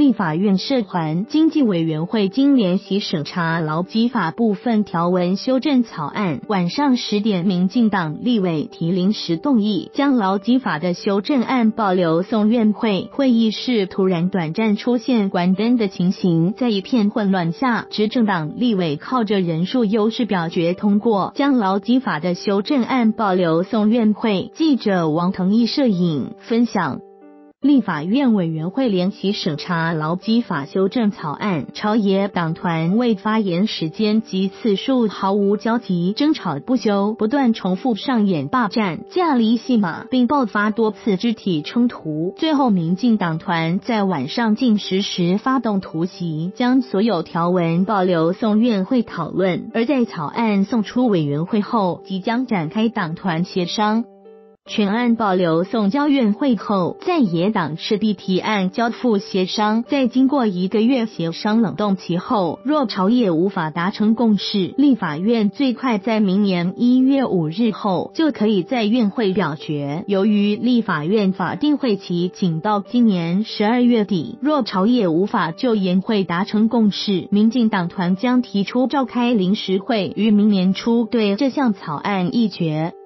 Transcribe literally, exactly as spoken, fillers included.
立法院社团经济委员会经联席审查劳基法部分条文修正草案，晚上十点民进党立委提临时动议，将劳基法的修正案保留送院会。会议室突然短暂出现关灯的情形，在一片混乱下，执政党立委靠着人数优势表决通过，将劳基法的修正案保留送院会。记者王腾毅摄影分享。立法院委员会联席审查劳基法修正草案，朝野党团为发言时间及次数毫无交集，争吵不休，不断重复上演霸占、架离戏码，并爆发多次肢体冲突。最后，民进党团在晚上近十时发动突袭，将所有条文保留送院会讨论。而在草案送出委员会后，即将展开党团协商。全案保留送交院会后，在野党势必提案交付协商。在经过一个月协商冷冻期后，若朝野无法达成共识，立法院最快在明年一月五日后就可以在院会表决。由于立法院法定会期仅到今年十二月底，若朝野无法就研会达成共识，民进党团将提出召开临时会，于明年初对这项草案议决。